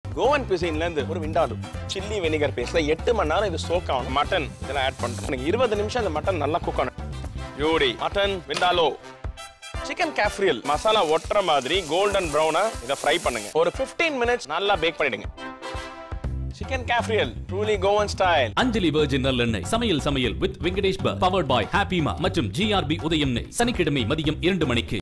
கோவன் cuisine-ல இருந்து ஒரு விண்டாலு chilli vinegar பேஸ்ட்ல 8 மணி நேரம் இது சோக் ஆகணும். மட்டன் இதெல்லாம் ஆட் பண்றோம். 20 நிமிஷம் அந்த மட்டன் நல்லா குக் ஆகணும். யூடி மட்டன் விண்டாலோ சிக்கன் கேஃப்ரியல் மசாலா ஒட்டுற மாதிரி கோல்டன் ப்ரௌனா இத ஃப்ரை பண்ணுங்க. ஒரு 15 மினிட்ஸ் நல்லா பேக் பண்ணிடுங்க. Chicken cafreal truly Goan style. Anjali virgin நல்லெண்ணெய் Samayal Samayal with Venkatesh Bhat powered by happy மா மற்றும் GRB உதயம் நெய். சனிக்கிழமை மதியம் 2 மணிக்கு.